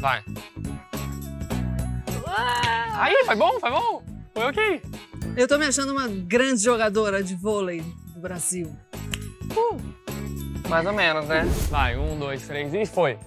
Vai. Aí, foi bom, foi bom. Foi ok. Eu tô me achando uma grande jogadora de vôlei do Brasil. Mais ou menos, né? Vai, 1, 2, 3 e foi.